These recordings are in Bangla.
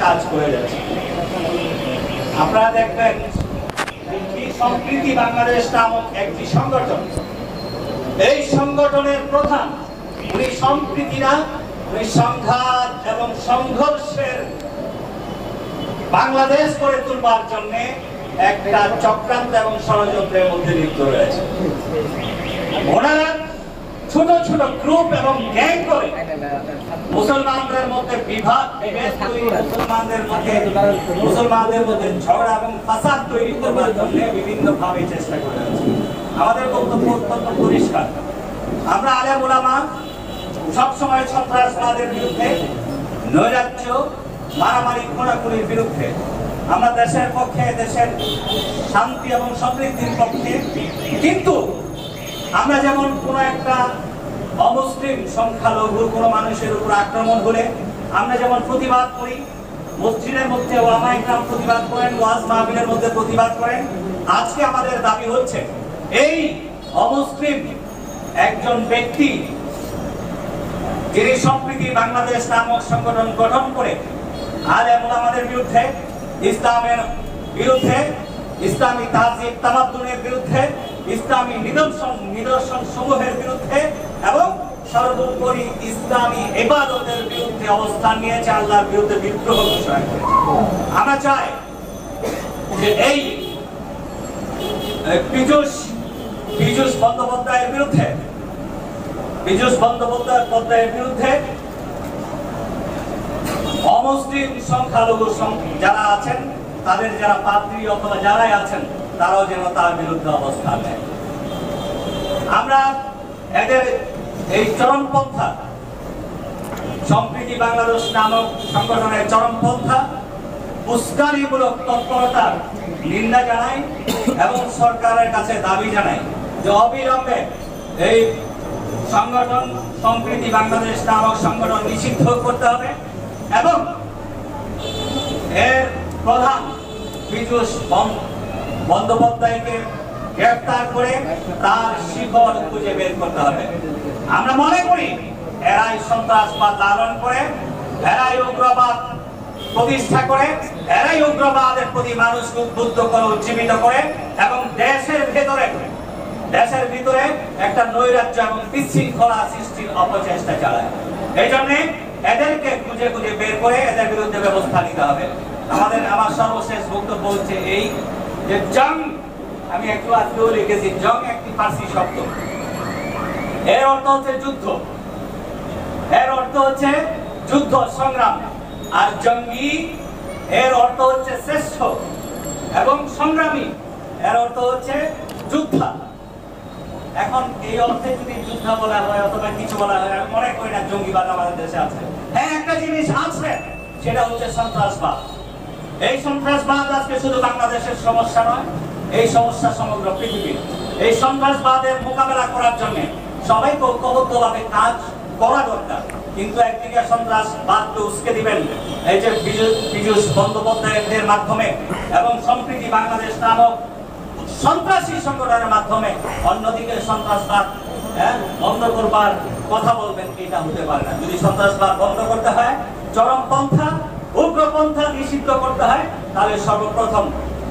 কাজ করে যাচ্ছে। আপনারা দেখবেন সম্প্রীতি বাংলাদেশ নামক একটি সংগঠন, এই সংগঠনের প্রধান উনি সম্প্রীতি না, উনি সংঘাত এবং সংঘর্ষের বাংলাদেশ করে তুলবার জন্য একটা চক্রান্ত এবং ষড়যন্ত্রের মধ্যে লিপ্ত রয়েছে। ওনারা ছোট ছোট গ্রুপ এবং গ্যাং করে মুসলমানদের মধ্যে বিভাগ বিভেদ তৈরি, মুসলমানদের মধ্যে ঝগড়া এবং ফাসাদ তৈরি করবার জন্য বিভিন্ন ভাবে চেষ্টা করে যাচ্ছে। আমাদের বক্তব্য অত্যন্ত পরিষ্কার, আমরা আলেম ওলামা সবসময় সন্ত্রাসবাদের বিরুদ্ধে, নৈরাজ্য, মারামারি খোঁড়াখুড়ির বিরুদ্ধে, আমরা দেশের পক্ষে, দেশের শান্তি এবং সমৃদ্ধির পক্ষে। কিন্তু আমরা যেমন কোন একটা অমুসলিম সংখ্যালঘু কোন মানুষের উপর আক্রমণ হলে আমরা যেমন প্রতিবাদ করি, মসজিদের মধ্যে ওলামা ইকরাম প্রতিবাদ করেন, ওয়াজ মাহফিলের মধ্যে প্রতিবাদ করেন, আজকে আমাদের দাবি হচ্ছে এই অমুসলিম একজন ব্যক্তি যিনি সম্প্রীতি বাংলাদেশ নামক সংগঠন গঠন করে আলেম ওলামাদের বিরুদ্ধে, ইসলামের বিরুদ্ধে, ইসলামী তাহজিব তামাদ্দুনের বিরুদ্ধে, ইসলামী নিদর্শন সমূহের বিরুদ্ধে এবং সর্বোপরি ইসলামী ইবাদতের বিরুদ্ধে অবস্থান নিয়েছে, আল্লাহর বিরুদ্ধে বিদ্রোহ ঘোষণা করেছে। আমরা চাই যে এই পীযূষ বন্দ্যোপাধ্যায়ের বিরুদ্ধে অমুসলিম সংখ্যালঘু যারা আছেন, তাদের যারা পাদ্রী অথবা যারাই আছেন, তারাও যেন তার বিরুদ্ধে অবস্থান নেয়। আমরা এদের এই চরমপন্থা, সম্প্রীতি বাংলাদেশ নামক সংগঠনের চরমপন্থা, উস্কানিমূলক তৎপরতার নিন্দা জানাই এবং সরকারের কাছে দাবি জানাই যে অবিলম্বে এই সংগঠন, সম্প্রীতি বাংলাদেশ নামক সংগঠন নিষিদ্ধ করতে হবে এবং এর প্রধান পীযূষ বন্দ্যোপাধ্যায়কে গ্রেফতার করে তার শিকড় খুঁজে বের করতে হবে। আমরা মনে করি এরাই সন্ত্রাসবাদ লালন করে, এরাই উগ্রবাদ প্রতিষ্ঠা করে, এরাই উগ্রবাদের প্রতি মানুষকে উদ্বুদ্ধ করে, উজ্জীবিত করে এবং দেশের ভিতরে একটা নৈরাজ্য এবং বিশৃঙ্খলা সৃষ্টির অপচেষ্টা চালায়। এই জন্য এদেরকে খুঁজে খুঁজে বের করে এদের বিরুদ্ধে ব্যবস্থা নিতে হবে। আমার সর্বশেষ বক্তব্য হচ্ছে এই যে জং, আমি একটু আজকেও লিখেছি, জং একটি ফার্সি শব্দ, এর অর্থ হচ্ছে যুদ্ধ, এর অর্থ হচ্ছে যুদ্ধ সংগ্রাম, আর জঙ্গি এর অর্থ হচ্ছে শ্রেষ্ঠ এবং সংগ্রামী এর অর্থ হচ্ছে যোদ্ধা। এখন এই অর্থে যদি যোদ্ধা বলা হয় অথবা কিছু বলা হয়, আমি মনে করি না জঙ্গিবাদ আমাদের দেশে আছে। হ্যাঁ, একটা জিনিস আছে, সেটা হচ্ছে সন্ত্রাসবাদ। এই সন্ত্রাসবাদ আজকে শুধু বাংলাদেশের সমস্যা নয়, এই সমস্যা সমগ্র পৃথিবীর। এই সন্ত্রাসবাদের মোকাবেলা করার জন্য সবাইকে ঐক্যবদ্ধভাবে কাজ করা দরকার। কিন্তু একদিকে সন্ত্রাসবাদকে উস্কে দিবেন এই যে পীযূষ বন্দ্যোপাধ্যায়ের মাধ্যমে এবং সম্প্রীতি বাংলাদেশ নামক সন্ত্রাসী সংগঠনের মাধ্যমে, অন্যদিকে সন্ত্রাসবাদ বন্ধ করবার কথা বলবেন, এটা হতে পারে না। যদি সন্ত্রাসবাদ বন্ধ করতে হয়, চরমপন্থা, উগ্রপন্থা নিষিদ্ধ করতে হয়, তাহলে সর্বপ্রথম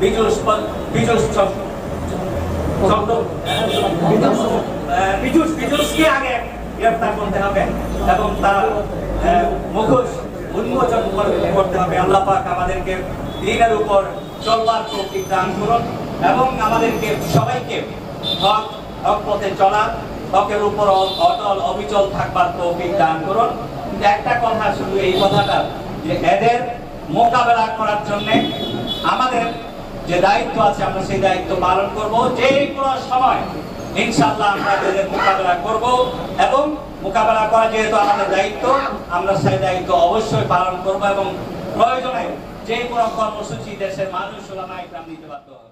পীযূষকে আগে গ্রেফতার করতে হবে এবং তার মুখোশ উন্মোচন করতে হবে। আল্লাহ পাক আমাদেরকে দ্বীনের উপর চলবার তৌফিক দান করুন এবং আমাদেরকে সবাইকে হক পথে চলার, হকের উপর অটল অবিচল থাকবার তৌফিক দান করুন। কিন্তু একটা কথা, শুধু এই কথাটা যে এদের মোকাবেলা করার জন্য আমাদের যে দায়িত্ব আছে, আমরা সেই দায়িত্ব পালন করব। যে কোনো সময় ইনশাআল্লাহ আমরা এদের মোকাবেলা করব এবং মোকাবেলা করা যেহেতু আমাদের দায়িত্ব, আমরা সেই দায়িত্ব অবশ্যই পালন করব এবং প্রয়োজনে যে কোনো কর্মসূচি দেশের মানুষ ওলামা ইকরাম নিতে বাধ্য হবে।